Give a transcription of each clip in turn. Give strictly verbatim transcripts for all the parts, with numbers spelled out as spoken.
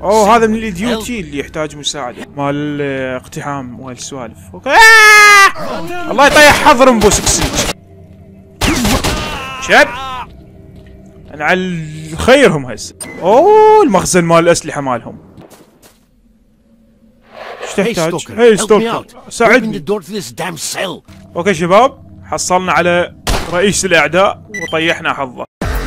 اوه هذا من الديوتي اللي يحتاج مساعدة مال الاقتحام والسوالف. اوكي آه! الله يطيح حظر مبوسكسيج. شب انا على خيرهم هسه. اوه المخزن مال الاسلحة مالهم. ايش تحتاج؟ هي ستوكر ساعدني. اوكي شباب حصلنا على رئيس الاعداء وطيحنا حظه.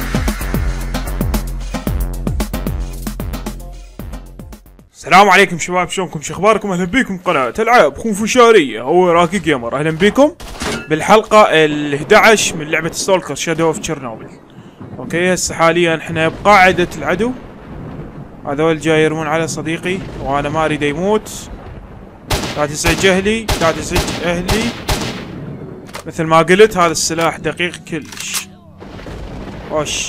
السلام عليكم شباب، شلونكم؟ شو اخباركم؟ اهلا بيكم قناة العاب خنفشارية، هو راكي جيمر. اهلا بيكم بالحلقة ال احد عشر من لعبة ستولكر شادو اوف تشيرنوبل. اوكي هسه حاليا احنا بقاعدة العدو، هذول جاي يرمون على صديقي وانا ما اريد يموت. لا تزعج اهلي، لا تزعج اهلي. مثل ما قلت هذا السلاح دقيق كلش. وش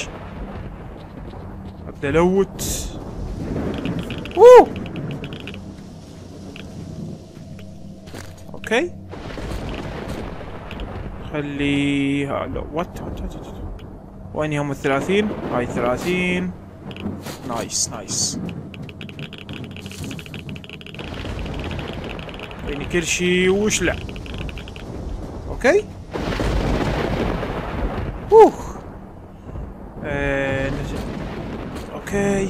ابدا الوت. اوه اوكي خلي هذا وات وين هم الثلاثين؟ هاي ثلاثين. نايس نايس. يعني كل شي وش لا. اوكي اوه آه نجي. اوكي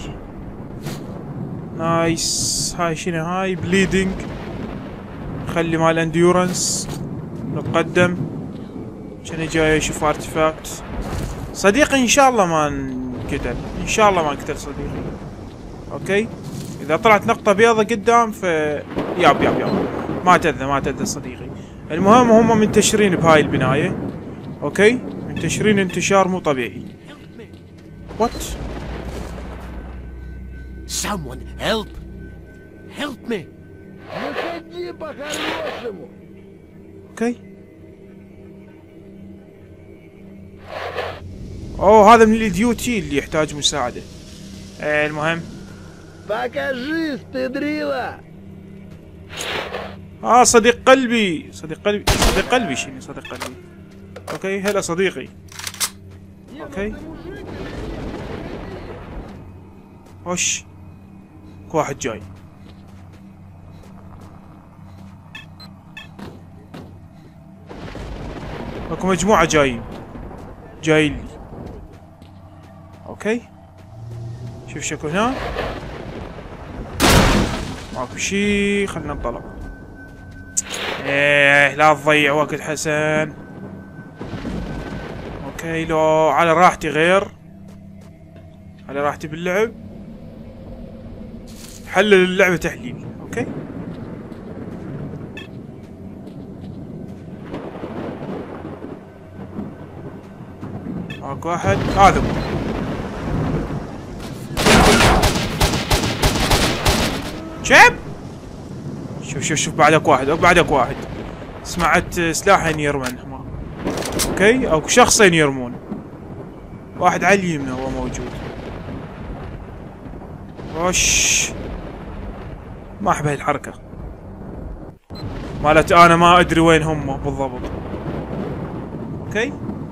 نايس. هاي شنو هاي؟ بليدنج. خلي مال انديورنس. نتقدم. شنو جاي اشوف ارتفاكت. صديقي ان شاء الله ما انقتل، ان شاء الله ما انقتل صديقي. اوكي اذا طلعت نقطة بيضة قدام ف ياب ياب ياب ما تأذى ما تأذى صديقي. المهم هم منتشرين بهاي البناية. اوكي منتشرين انتشار مو طبيعي. وات Someone help! Help me! اوكي اوه هذا من الديوتي اللي يحتاج مساعدة. ايه المهم Покажи, стыдрила! اه صديق قلبي صديق قلبي صديق قلبي شنو صديق قلبي. اوكي هلا صديقي. اوكي وش اكو واحد جاي. اكو مجموعة جايين جايين لي. اوكي شوف شكو هنا ماكو شي. خلنا ننطلق. ايه لا تضيع وقت حسن. اوكي لو على راحتي غير، على راحتي باللعب. حلل اللعبة تحليل. اوكي ماكو واحد. هذا شب. شوف شوف شوف بعدك واحد او بعدك واحد. سمعت سلاحين يرمون. اوكي او شخصين يرمون. واحد على اليمين هو موجود. وش ما احب هاي الحركة مالت انا ما ادري وين هم بالضبط. اوكي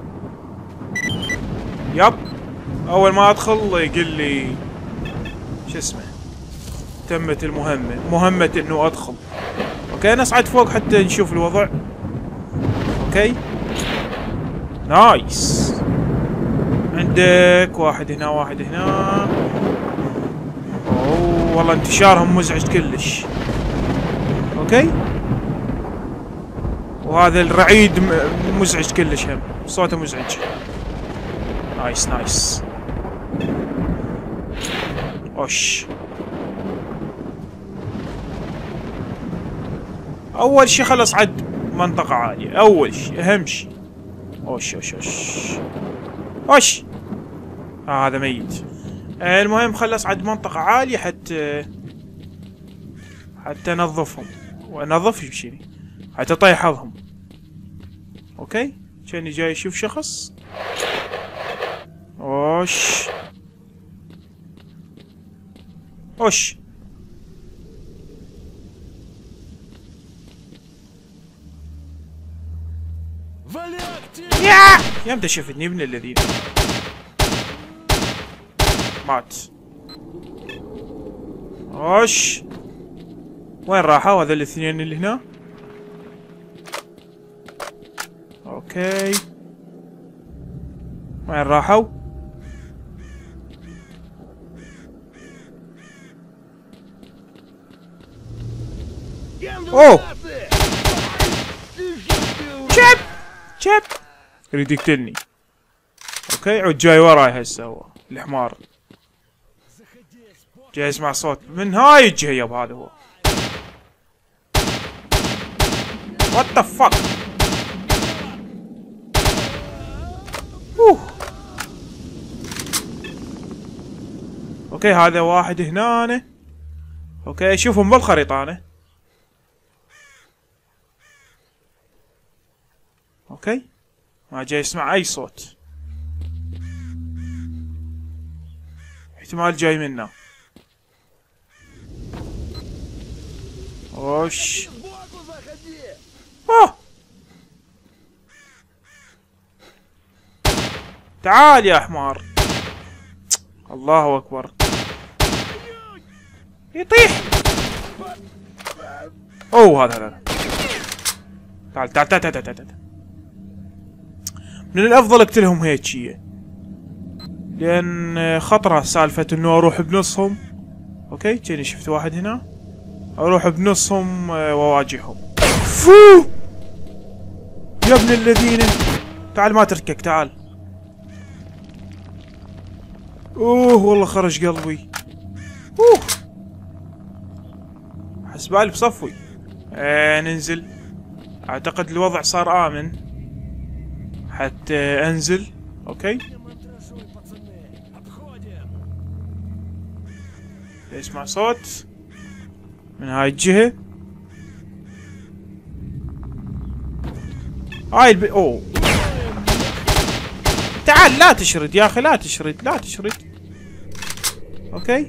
يب اول ما ادخل يقول لي شو اسمه تمت المهمة، مهمة انه ادخل. اوكي نصعد فوق حتى نشوف الوضع. اوكي نايس. عندك واحد هنا واحد هنا. اوه والله انتشارهم مزعج كلش. اوكي وهذا الرعيد مزعج كلش هم صوته مزعج. نايس نايس. وش اول شي خل اصعد منطقة عالية. اول شي اهم شي. وش وش وش وش آه هذا ميت. آه المهم خل اصعد منطقة عالية حتى حتى انظفهم وانظف شيء حتى اطيح حظهم. اوكي كاني جاي اشوف شخص. وش وش يا يمتى شفتني ابن الذين مات. وش وين راحوا هذا الاثنين اللي هنا؟ اوكي وين راحوا؟ اوه شب شب يريد يقتلني. اوكي عود جاي وراي هسه هو الحمار. جاي اسمع صوت من هاي الجهة ياب هذا هو. وات ذا فك. اوه اوكي هذا واحد هنا. اوكي شوفهم بالخريطة انا. اوكي ما جاي يسمع اي صوت. احتمال جاي منه. وش اه تعال يا حمار. الله اكبر يطيح. اوه هذا هذا تعال تعال تعال تعال تعال. من الافضل اقتلهم هيك شيء لان خطره سالفه انه اروح بنصهم. اوكي جاني شفت واحد هنا اروح بنصهم واواجههم. فو يا ابن الذين تعال ما تركك تعال. اوه والله خرج قلبي. اوه حسبالي بصفوي. آه ننزل. اعتقد الوضع صار امن حتى انزل. اوكي اسمع صوت من هاي الجهة. هاي الب... اوه تعال لا تشرد يا اخي لا تشرد لا تشرد. اوكي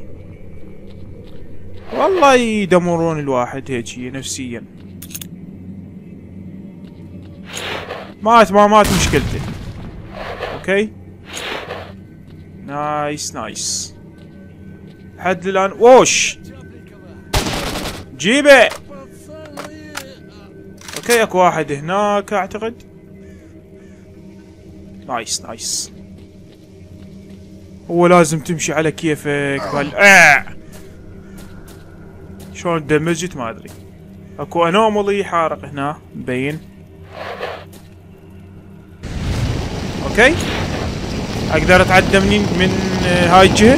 والله يدمرون الواحد هيك نفسيا. مات ما مات مشكلته. اوكي نايس نايس لحد الان. ووش جيبه. اوكي اكو واحد هناك اعتقد. نايس نايس. هو لازم تمشي على كيفك بال آه. شلون دمجت ما ادري. اكو انومالي حارق هنا مبين. اوكي اقدر اتعدى منين من هاي الجهة.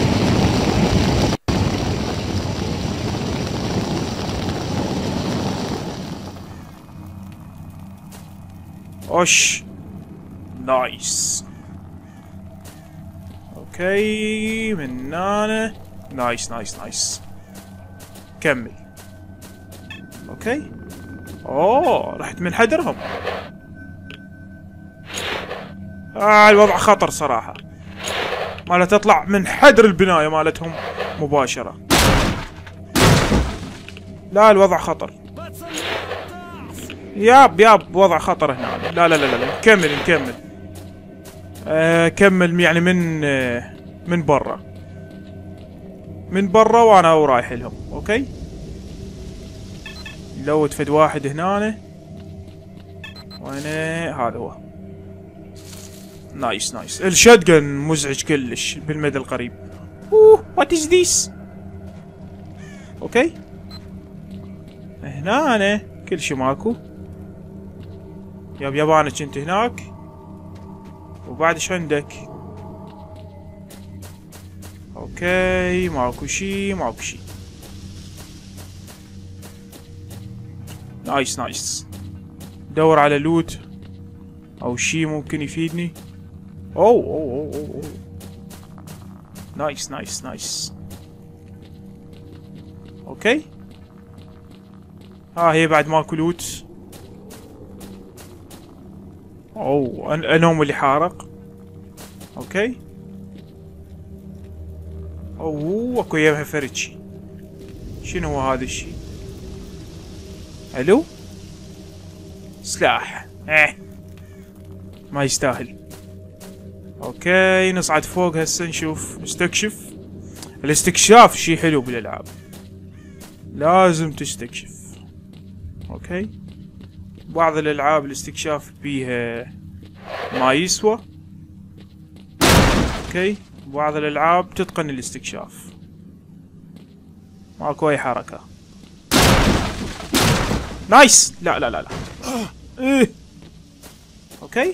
اوش نايس. اوكي من هنا نايس نايس نايس. كمل. اوكي اوه رحت من حدرهم. آه الوضع خطر صراحة. ماله تطلع من حدر البناية مالتهم مباشرة. لا الوضع خطر. ياب ياب وضع خطر هنا. لا لا لا لا نكمل نكمل. آه كمل يعني من آه من برا. من برا وانا ورايح لهم. اوكي لو تفد واحد هنا. وانا هذا هو. نايس نايس. الشاتجن مزعج كلش بالمدى القريب. اوه وات از ذيس. اوكي هنا أنا كل شي ماكو. ياب يابانك انت هناك. وبعد ايش عندك؟ اوكي ماكو شي ماكو شي. نايس نايس. دور على لوت او شي ممكن يفيدني. اوه اوه اوه اوه نايس نايس نايس. اوكي ها هي بعد ماكو لوت. اوه انهم اللي حارق. اوكي اوه اكو يمها فرتشي. شنو هو هذا الشي؟ الو سلاح. اه ما يستاهل. اوكي نصعد فوق هسه نشوف نستكشف. الاستكشاف شي حلو بالالعاب. لازم تستكشف. اوكي، بعض الالعاب الاستكشاف بيها ما يسوى. اوكي، بعض الالعاب تتقن الاستكشاف، ماكو اي حركة. نايس. لا لا لا لا. ايه. اوكي،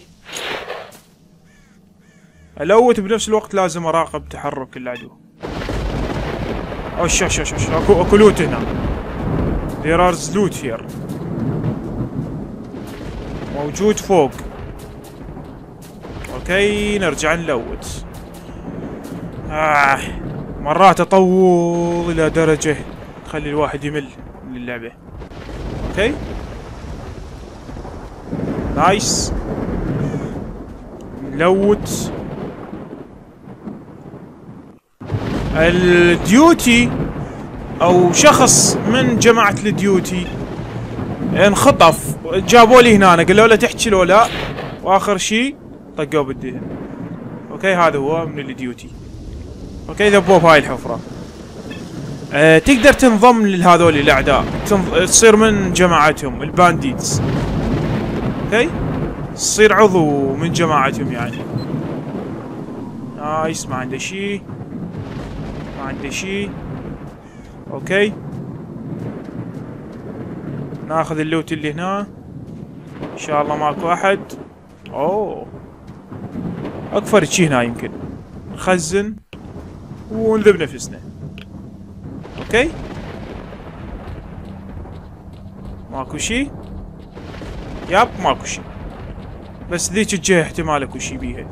الوت بنفس الوقت لازم اراقب تحرك العدو. اوش اوش اوش اكو اكو لوت هنا. There is loot here. موجود فوق. اوكي، نرجع نلوت. آه. مرات اطول الى درجة تخلي الواحد يمل من اللعبة. اوكي، نايس. نلوت. الديوتي او شخص من جماعة الديوتي انخطف، جابوا لي هنا، قالوا له تحكي له لا، واخر شيء طقوه بالدهن. اوكي، هذا هو من الديوتي. اوكي، ذبوه بهاي الحفرة. أه تقدر تنضم لهذول الاعداء، تنض... تصير من جماعتهم البانديتس. اوكي، تصير عضو من جماعتهم يعني. نايس. ما عنده شيء، ما عنده شيء. اوكي، ناخذ اللوت اللي هنا. ان شاء الله ماكو احد. اوه، اكفر شي هنا يمكن. نخزن ونذب نفسنا. اوكي، ماكو شي. ياب، ماكو شي، بس ذيك الجهة احتمال اكو شي بيها.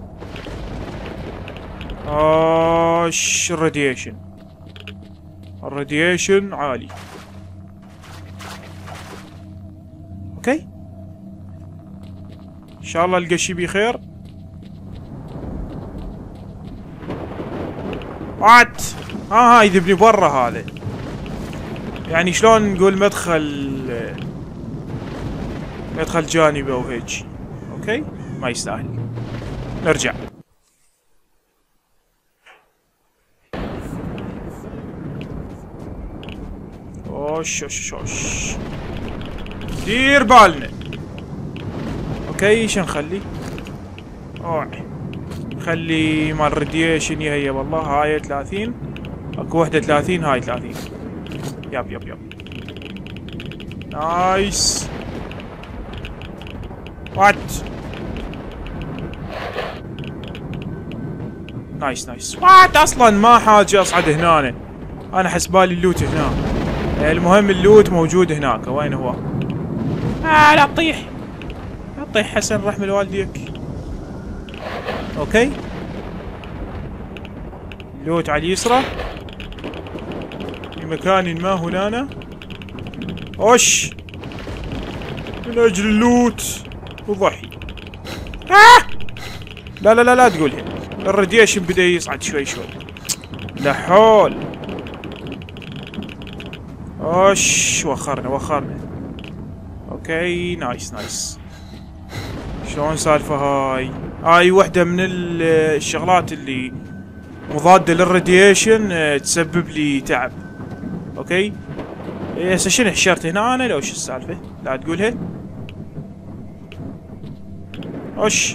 اش الراديشن، الراديشن عالي. اوكي، ان شاء الله القى شي بخير. وات ها هاي يذبني برا هذا. يعني شلون نقول مدخل مدخل جانبي او هيك. اوكي، ما يستاهل. نرجع. اوش اوش اوش، دير بالنا. اوكي، ايش نخلي؟ اوه، خلي مال الراديشن يهيب. والله هاي ثلاثين، اكو وحدة ثلاثين، هاي ثلاثين. ياب ياب ياب. نايس. وات. نايس نايس. وات، اصلا ما حاجة اصعد هنا. انا حسبالي اللوت هنا. المهم اللوت موجود هناك. وين هو؟ آه لا تطيح، لا تطيح حسن، رحم الوالديك. اوكي، اللوت على اليسرى في مكان ما هنا. اوش، من اجل اللوت وضحي. آه! لا لا لا لا تقولها. الراديشن بدا يصعد شوي شوي. لا حول. اوش، وخرنا وخرنا. اوكي، نايس نايس. شلون سالفة هاي؟ هاي وحدة من الشغلات اللي مضادة للراديشن، تسبب لي تعب. اوكي، هسه شنو حشرت هنا انا؟ لو شو السالفة؟ لا تقولها. اوش.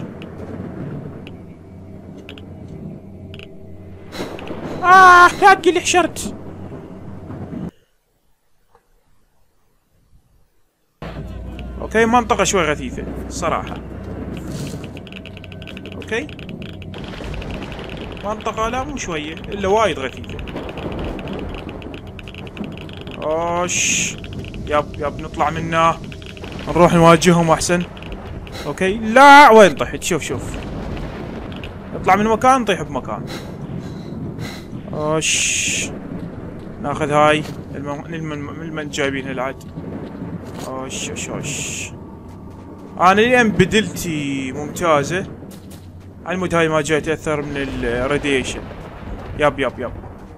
آه لا تقول لي حشرت. اوكي، منطقة شوي غثيثة صراحة. اوكي، منطقة لا مو شوية، الا وايد غثيثة. اوش. يب يب، نطلع منه، نروح نواجههم احسن. اوكي، لا وين طحت؟ شوف شوف، نطلع من مكان نطيح بمكان. اوش، ناخذ هاي المن جايبينها العاد. اوش اوش اوش. انا اليوم بدلتي ممتازة. على المود هاي ما جاي تأثر من الراديشن. يب يب يب.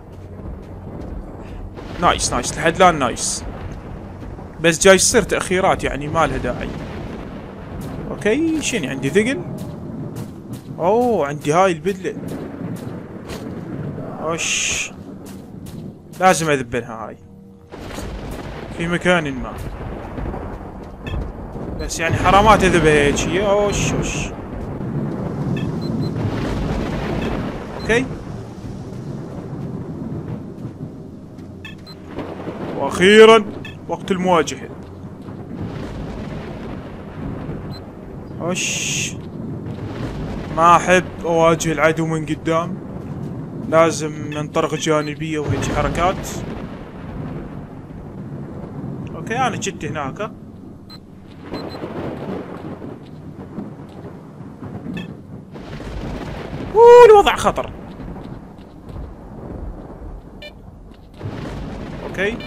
نايس نايس لحد الان نايس. بس جاي يصير تأخيرات يعني ما لها داعي. اوكي، شنو عندي ثقل؟ اوه عندي هاي البدلة. اوش، لازم اذبنها هاي. في مكان ما. بس يعني حرامات اذا بهيك هي. اوش اوش. اوكي. واخيرا وقت المواجهة. اوش. ما احب اواجه العدو من قدام، لازم من طرق جانبية وهيك حركات. اوكي انا جيت هناك. اوه الوضع خطر. اوكي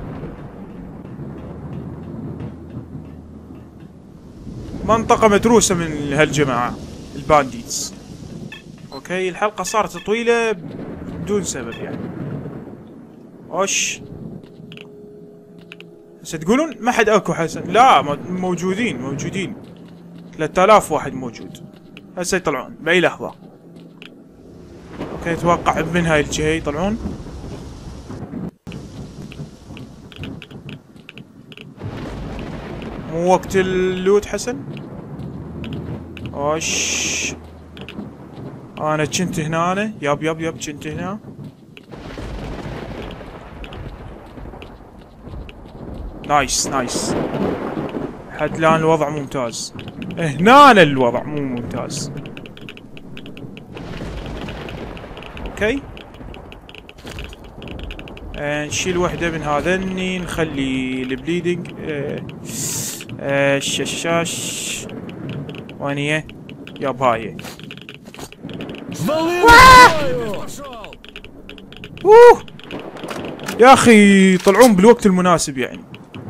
منطقة متروسة من هالجماعة البانديتس. اوكي الحلقة صارت طويلة بدون سبب يعني. وش هسه تقولون ما حد اكو حسن؟ لا موجودين موجودين ثلاثة آلاف واحد موجود. هسه يطلعون بأي لحظة. اوكي اتوقع من هاي الجهة يطلعون. مو وقت اللوت حسن. وش انا كنت هنا. أنا. ياب ياب ياب كنت هنا. نايس نايس. حد الان الوضع ممتاز. هنا الوضع مو ممتاز. اوكي آه نشيل وحدة من هذني، نخلي البليدنج. آه آه الششاش وين هي؟ ياب هاي. اوه يا اخي يطلعون بالوقت المناسب يعني.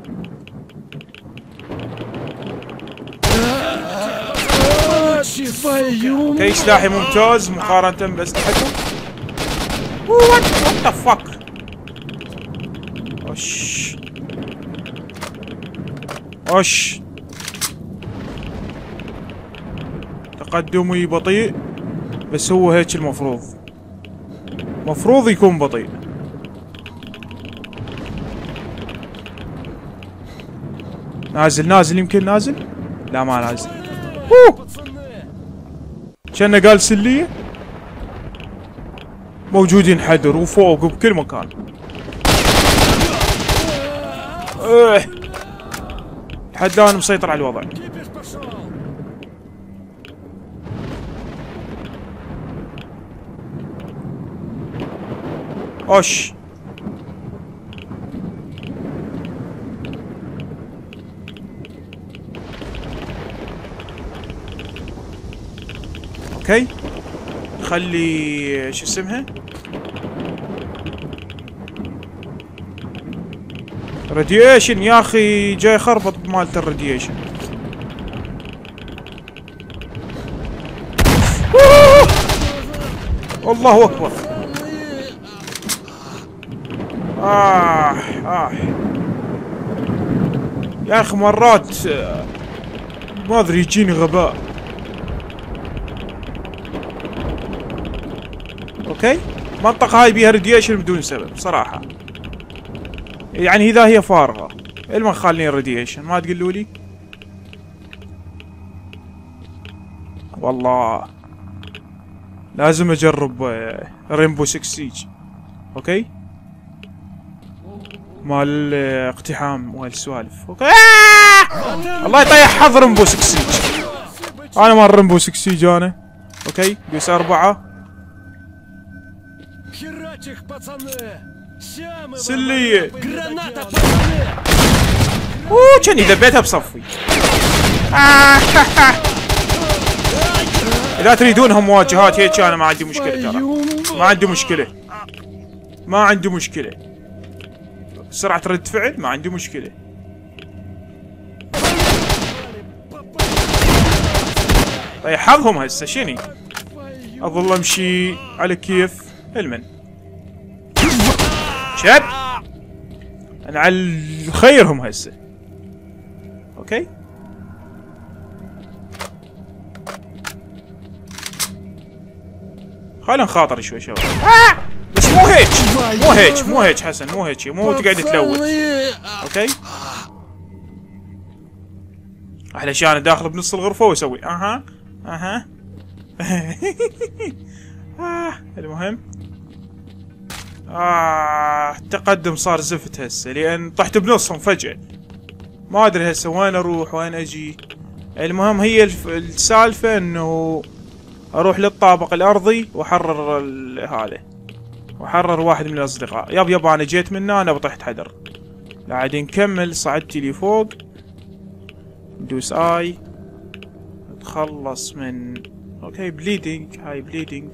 اوكي سلاحي ممتاز مقارنة بأسلحتهم. وات ذا فك. وش وش تقدمي بطيء، بس هو هيك المفروض. مفروض يكون بطيء. نازل نازل يمكن نازل. لا ما نازل. اوه كأنه قال سلية. موجودين حدر وفوق وبكل مكان. ايه لحد الآن مسيطر على الوضع. اوش اوكي خلي شو اسمها راديشن. يا اخي جاي خربط بمالت الراديشن. الله اكبر. آه آه يا أخي مرات ما أدري يجيني غباء. أوكي المنطقة هاي بيها راديشن بدون سبب صراحة، يعني إذا هي فارغة إلما خالين راديشن ما تقولوا لي. والله لازم أجرب ريمبو سكس سيج. أوكي مال اقتحام وهالسوالف. اوكي آه! الله يطيح حظ رمبو سكس سيج. انا مال رمبو سكس سيج انا. اوكي بيس اربعة سلية. اوه كاني ذبيتها بصفي. آه اذا تريدونهم مواجهات هيك انا ما عندي مشكلة ترى. ما عندي مشكلة ما عندي مشكلة. سرعة رد فعل ما عندي مشكلة. طيب حظهم هسه شني؟ اظل امشي على كيف المن. شد انا على خيرهم هسه. اوكي خلينا نخاطر شوي شباب. آه! بس مو مو هيك مو هيك مو هيك حسن، مو هيك، مو تقعد تلوت. اوكي احلى شيء انا داخل بنص الغرفه واسوي اها اها. آه المهم آه التقدم صار زفت هسه، لان طحت بنصهم فجأة، ما ادري هسه وين اروح وين اجي. المهم هي الف... السالفة انه اروح للطابق الارضي واحرر ال... هذا، واحرر واحد من الاصدقاء. ياب ياب انا جيت من هنا، انا بطحت حدر. قاعد نكمل، صعدت لي فوق، ندوس اي اتخلص من اوكي بليدنج، هاي بليدنج،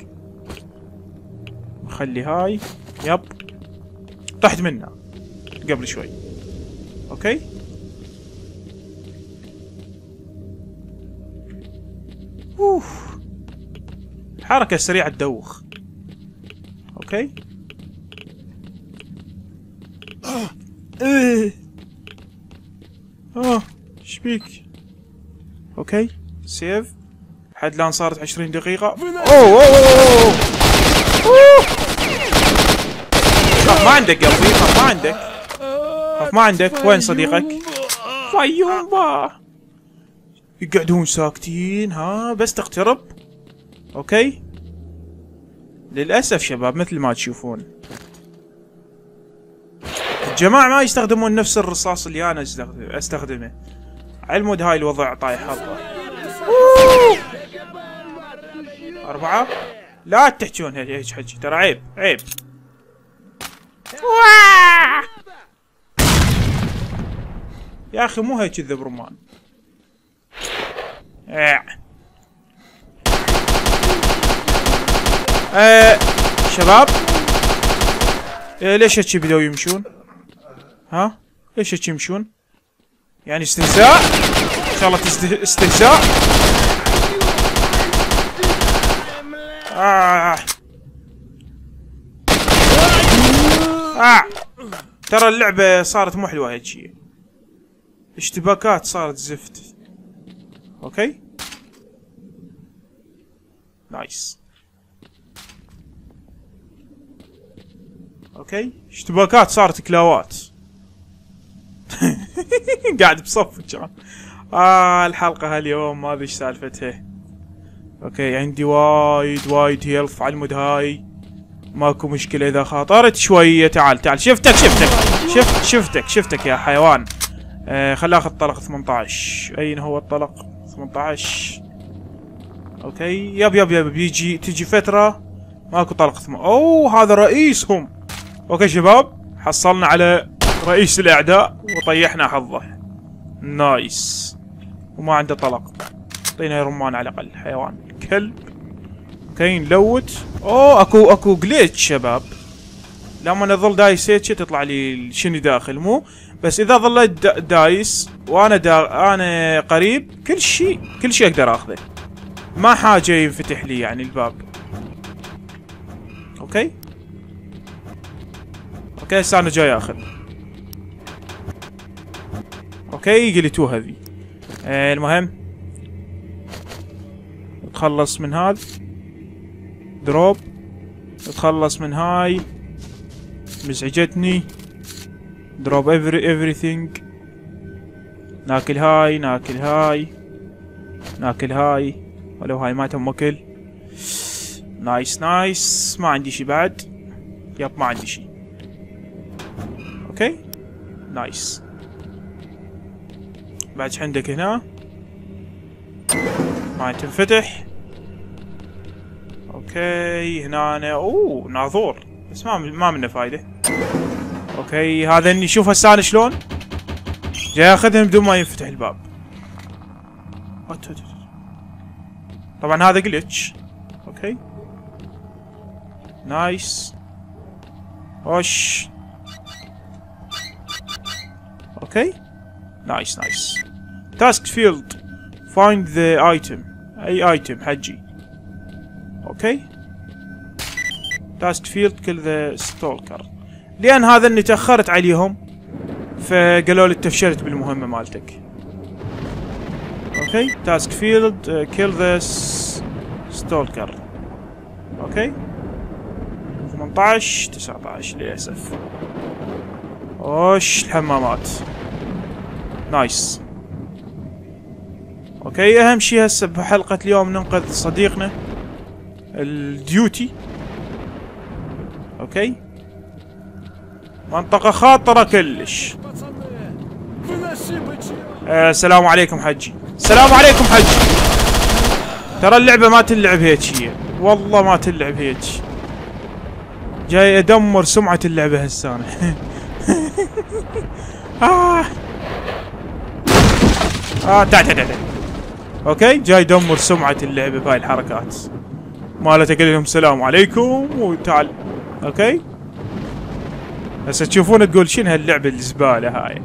خلي هاي. يب طحت منها قبل شوي. اوكي اوف الحركة السريعة تدوخ. اوكي ايه اه ايش بيك؟ اوكي سيف لحد الان صارت عشرين دقيقة. اوه اوه اوه اوه خاف ما عندك قلبي، خاف ما عندك، خاف ما عندك. وين صديقك؟ فيومبا يقعدون ساكتين ها بس تقترب. اوكي للأسف شباب مثل ما تشوفون الجماعة ما يستخدمون نفس الرصاص اللي انا استخدمه. على المود هاي الوضع طايح حظه. أربعة لا تحجون هيك حجي، ترى عيب عيب. يا اخي مو هيك الذب رمان. ايه شباب إيه ليش هيك بدأوا يمشون؟ ها ليش هيك يمشون؟ يعني استهزاء؟ ان شاء الله تسته... استهزاء. آه. آه. ترى اللعبة صارت مو حلوة هيك شيء، اشتباكات صارت زفت. اوكي نايس. اوكي اشتباكات صارت كلاوات. قاعد بصف كان. اه الحلقة هاليوم ما ادري ايش سالفتها. اوكي عندي وايد وايد هيلث على المود هاي، ماكو مشكلة اذا خاطرت شوية. تعال تعال شفتك شفتك شفت شفتك شفتك يا حيوان. آه خل اخذ طلق ثمانية عشر. اين هو الطلق؟ ثمانية عشر. اوكي يب يب يب بيجي تجي فترة ماكو طلق ثم... اوه هذا رئيسهم. اوكي شباب حصلنا على رئيس الاعداء وطيحنا حظه. نايس وما عنده طلق. اعطينا رمان على الاقل حيوان كلب. اوكي نلوت. اوه اكو اكو جليتش شباب، لما انا اظل دايس هيك تطلع لي شنو داخل، مو بس اذا ظليت دا دايس وانا دا انا قريب كل شيء كل شيء اقدر اخذه، ما حاجه ينفتح لي يعني الباب. اوكي اوكي هسه انا جاي اخذ. اوكي قلتو هذي. آه المهم نتخلص من هذا دروب، نتخلص من هاي مزعجتني. دروب every everything. ناكل هاي ناكل هاي ناكل هاي، ولو هاي ما تم اكل. نايس نايس. ما عندي شي بعد. يب ما عندي شي. اوكي نايس. بعد ايش عندك هنا؟ ما تنفتح. اوكي هنا أنا... اوه ناظور بس ما ما منه فايدة. اوكي هذا اني شوف هسه انا شلون جاي اخذهم بدون ما ينفتح الباب. طبعا هذا جلتش. اوكي نايس. وش اوكي نايس نايس. تاسك فيلد فايند ذا ايتم. اي ايتم حجي. اوكي تاسك فيلد كل ذا ستولكر، لان هذا اني تاخرت عليهم فقالوا لي تفشلت بالمهمه مالتك. اوكي تاسك فيلد كيل ذا ستولكر. اوكي ثمانية عشر تسعة عشر للأسف. وش الحمامات. نايس. اوكي اهم شي هسه بحلقة اليوم ننقذ صديقنا الديوتي. اوكي منطقة خاطرة كلش. آه السلام عليكم حجي. السلام عليكم حجي. ترى اللعبة ما تلعب هيك هي. والله ما تلعب هيك. جاي ادمر سمعة اللعبة هسه انا. آه. اه تعال تعال تعال. اوكي جاي ادمر سمعة اللعبة بهاي الحركات. مالته قال لهم السلام عليكم وتعال. اوكي هسه تشوفون تقول شنو هاللعبة الزبالة هاي.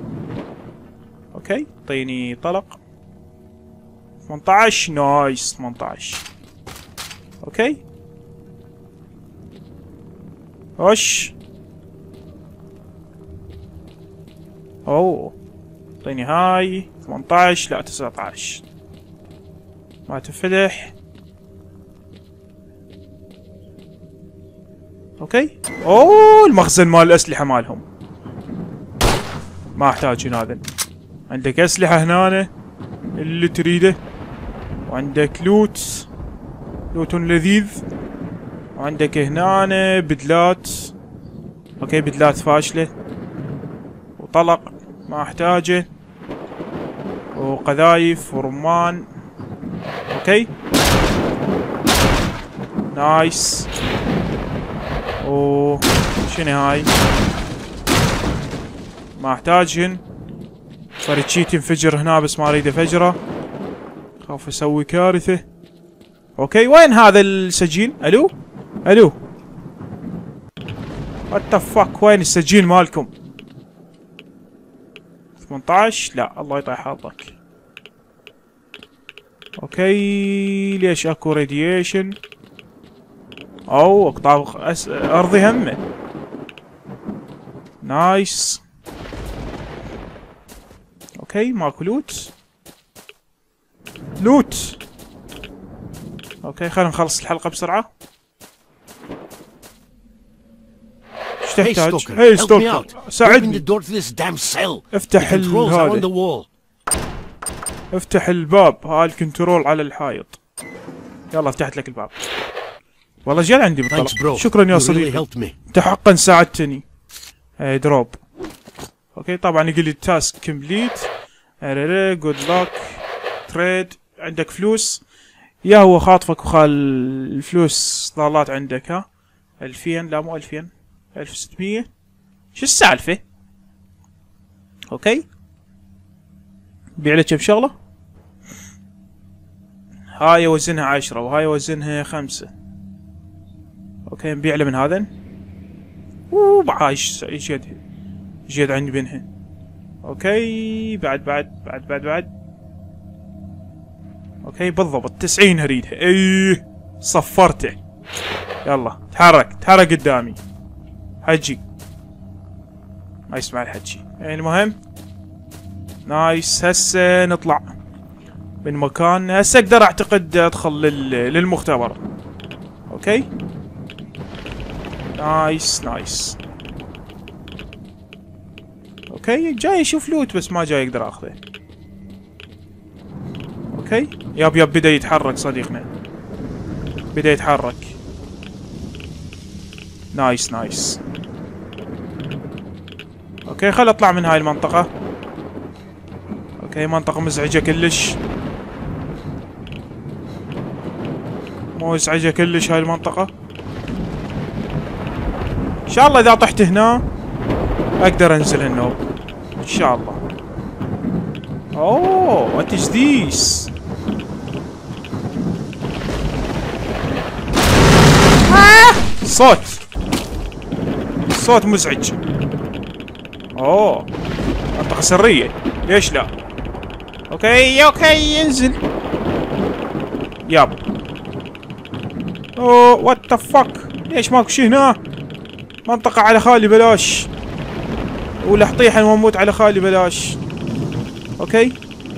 اوكي اعطيني طلق. ثمانية عشر نايس ثمانية عشر. اوكي وش اوه اعطيني هاي ثمانية عشر لا تسعة عشر ما تنفتح. اوكي اوه المخزن مال الاسلحة مالهم ما احتاج هذا. عندك اسلحة هنا اللي تريده، وعندك لوت لوت لذيذ، وعندك هنا بدلات. اوكي بدلات فاشلة، وطلق ما احتاجه، وقذايف ورمان. اوكي نايس. و شنو هاي ما احتاجهن. فريتشيت ينفجر هنا بس ما اريد افجره، خاف اسوي كارثة. اوكي وين هذا السجين؟ الو الو وات ذا فاك وين السجين مالكم؟ ثمانية عشر لا الله يطيح حظك. اوكي ليش اكو راديشن؟ او اقطاع أس... ارضي همه. نايس. اوكي ماكو لوت لوت. اوكي خلينا نخلص الحلقة بسرعة. ايش تحتاج؟ هي ستوكر ساعدني. افتح ال هذا. افتح الباب. هاي الكنترول على الحائط. يلا فتحت لك الباب. والله جال عندي بالطلب. شكرا يا صديقي انت حقا ساعدتني. اي دروب. اوكي طبعا يقول لي تاسك كومبليت. جود لك تريد. عندك فلوس يا هو خاطفك وخال الفلوس ضالات عندك. ها ألفين لا مو ألفين ألف وستمية. شو السالفة؟ اوكي بيع لك بشغلة. هاي وزنها عشرة وهاي وزنها خمسة. اوكي نبيع له من هذا. اوه بعايش ايش يد جيد عندي بينها. اوكي بعد بعد بعد بعد بعد اوكي بالضبط تسعين اريدها. ايه صفرته. يلا تحرك تحرك قدامي حجي. ما يسمع الحجي. المهم نايس. هسه نطلع من مكان. هسه اقدر اعتقد ادخل لل... للمختبر. اوكي نايس نايس. اوكي جاي اشوف لوت بس ما جاي اقدر اخذه. اوكي ياب ياب بدا يتحرك صديقنا. بدا يتحرك. نايس نايس. اوكي خل اطلع من هاي المنطقة. اوكي منطقة مزعجة كلش. مزعجة كلش هاي المنطقة. ان شاء الله اذا طحت هنا اقدر انزل هالنوب ان شاء الله. اوه وات از ذيس؟ صوت صوت مزعج. اوه منطقة سرية ليش لا؟ اوكي اوكي ينزل. ياب اوه وات ذا فاك ليش ماكو شي هنا؟ منطقة على خالي بلاش. ولحطيحة ونموت على خالي بلاش. اوكي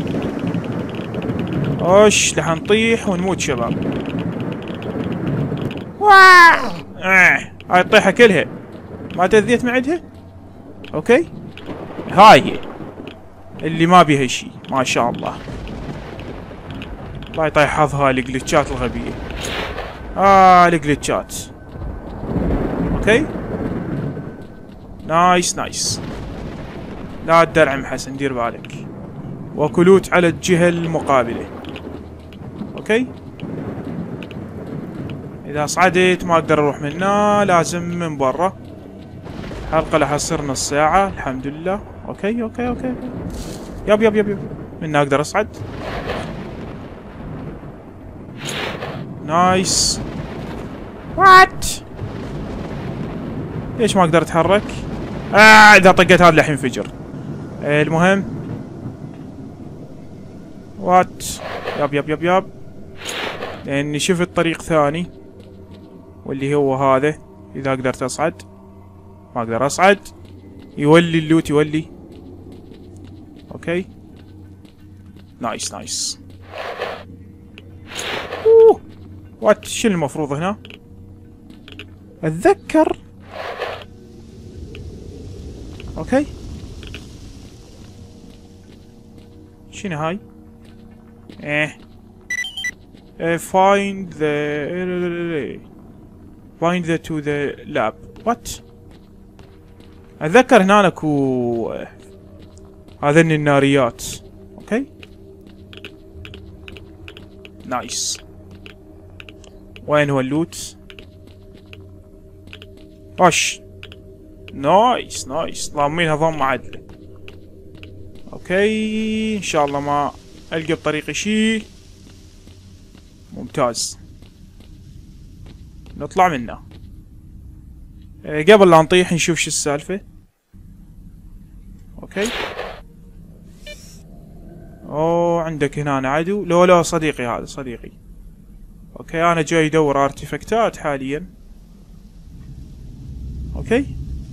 اوش رح نطيح ونموت شباب. آه. هاي الطيحة كلها ما تأذيت من عندها. اوكي هاي هي اللي ما بيها شي ما شاء الله. الله يطيح حظها الجلتشات الغبية. اه الجلتشات. اوكي نايس نايس. لا تدرعم حسن دير بالك. وكلوت على الجهة المقابلة. اوكي اذا صعدت ما اقدر اروح من هنا لازم من برا. حلقة راح تصير نص ساعة الحمد لله. اوكي اوكي اوكي, أوكي. يب يب يب يب من هنا اقدر اصعد. نايس. وات ليش ما اقدر اتحرك؟ آه اذا طقيت هذا راح ينفجر. آه المهم وات يب يب يب يب لاني شفت طريق ثاني واللي هو هذا. اذا قدرت اصعد ما اقدر اصعد. يولي اللوت يولي. اوكي نايس نايس. اوه وات شو المفروض هنا؟ اتذكر. اوكي شنو هاي؟ ايه find the find the to the lab. what؟ اتذكر هنا اكو هذين الناريات. اوكي نايس. وين هو اللوت؟ وش نايس نايس. ضامينها ضمة عدلة. اوكي ان شاء الله ما القى بطريقي شي. ممتاز نطلع منه. أه قبل لا نطيح نشوف شو السالفة. اوكي اوه عندك هنا عدو. لو لا صديقي هذا صديقي. اوكي انا جاي ادور ارتيفكتات حاليا. اوكي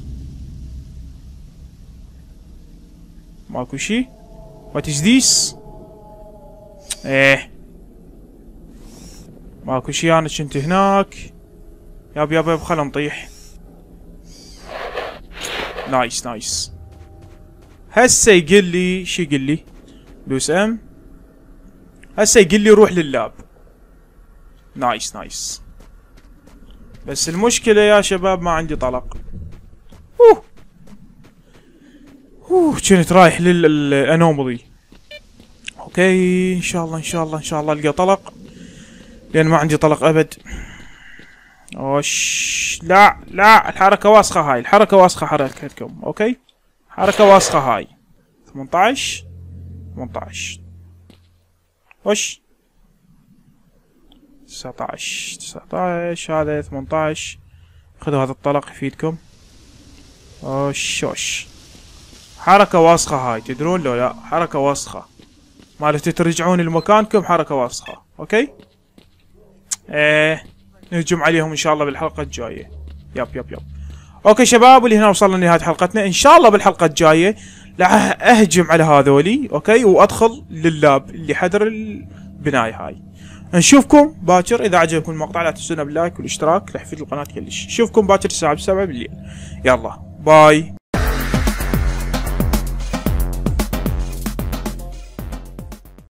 ماكو شي. وات از ذيس؟ ايه ماكو شي. انا كنت هناك. ياب ياب ياب خلنا نطيح. نايس نايس. هسه يقول لي شي يقول لي دوس ام. هسه يقول لي روح لللاب. نايس نايس. بس المشكلة يا شباب ما عندي طلق. اوه اوه كنت رايح للانومالي. اوكي ان شاء الله ان شاء الله ان شاء الله القى طلق لان ما عندي طلق ابد. اوش لا لا الحركة واسخة هاي. الحركة واسخة حركتكم. اوكي حركة واسخة هاي. ثمانية عشر ثمانية عشر وش تسعة عشر تسعة عشر هذا ثمانية عشر. خذوا هذا الطلق يفيدكم. اوش اوش حركة واسخة هاي تدرون لو لا؟ حركة واسخة مالت ترجعون لمكانكم. حركة واسخة. اوكي ايه نهجم عليهم ان شاء الله بالحلقة الجاية. يب يب يب اوكي شباب ولهنا وصلنا لنهاية حلقتنا. ان شاء الله بالحلقة الجاية راح اهجم على هذولي. اوكي وادخل لللاب اللي حدر البناية هاي. نشوفكم باكر. اذا عجبكم المقطع لا تنسونا باللايك والاشتراك راح يفيد القناة كلش. نشوفكم باكر الساعة سبعة بالليل. يلا باي.